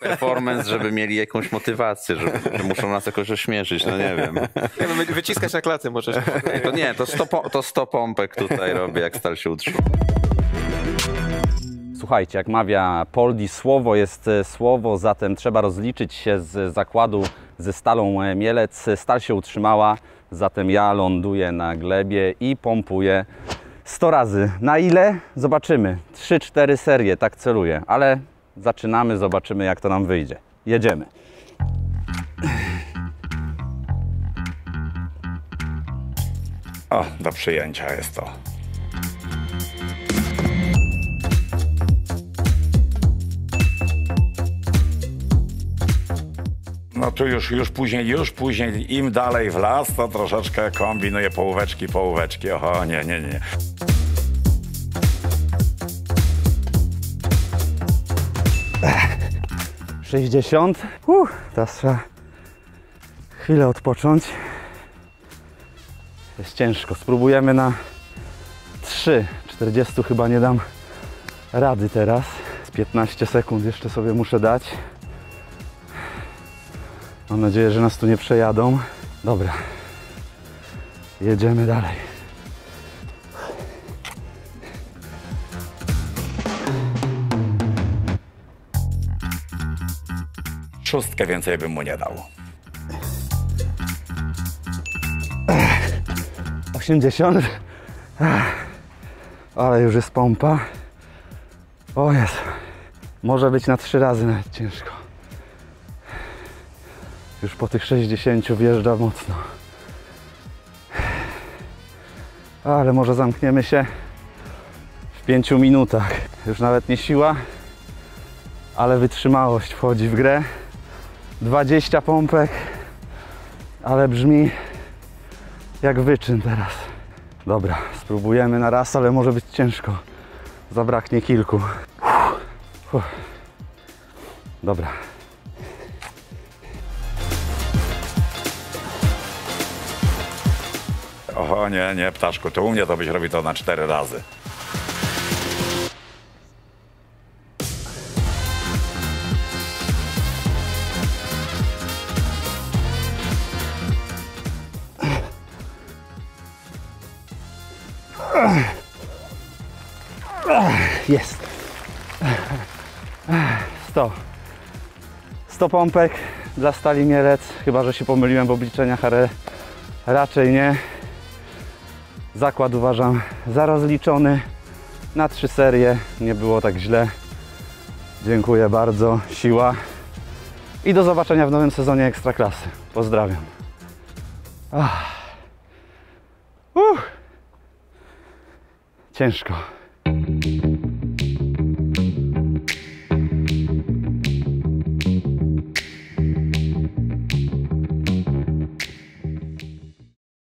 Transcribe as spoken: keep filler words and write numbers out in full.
performance, żeby mieli jakąś motywację, że, że muszą nas jakoś ośmieszyć, no nie wiem. Nie, no, wyciskać na klatę możesz. To nie, to sto, to sto pompek tutaj robię, jak stal się utrzyma. Słuchajcie, jak mawia Poldi, słowo jest słowo, zatem trzeba rozliczyć się z zakładu ze Stalą Mielec. Stal się utrzymała, zatem ja ląduję na glebie i pompuję sto razy. Na ile? Zobaczymy. trzy cztery serie, tak celuję, ale zaczynamy, zobaczymy jak to nam wyjdzie. Jedziemy. O, do przyjęcia jest to. No tu już, już później, już później, im dalej w las, to troszeczkę kombinuję połóweczki, połóweczki. Oho, nie, nie, nie. sześćdziesiąt. Uh, teraz trzeba chwilę odpocząć. Jest ciężko. Spróbujemy na trzy. czterdzieści chyba nie dam rady teraz. Z piętnaście sekund jeszcze sobie muszę dać. Mam nadzieję, że nas tu nie przejadą. Dobra. Jedziemy dalej. Szóstkę więcej bym mu nie dał. osiemdziesiąt. Ale już jest pompa. O Jezu. Może być na trzy razy nawet ciężko. Już po tych sześćdziesięciu wjeżdża mocno. Ale może zamkniemy się w pięciu minutach. Już nawet nie siła, ale wytrzymałość wchodzi w grę. dwadzieścia pompek, ale brzmi jak wyczyn teraz. Dobra, spróbujemy na raz, ale może być ciężko. Zabraknie kilku. Uff, uff. Dobra. Oho, nie, nie, ptaszku, to u mnie to byś robił to na cztery razy. Jest. sto. sto pompek dla Stali Mielec. Chyba że się pomyliłem w obliczeniach, ale raczej nie. Zakład uważam za rozliczony. Na trzy serie nie było tak źle. Dziękuję bardzo. Siła. I do zobaczenia w nowym sezonie Ekstraklasy. Pozdrawiam. Ach. Uh. Ciężko.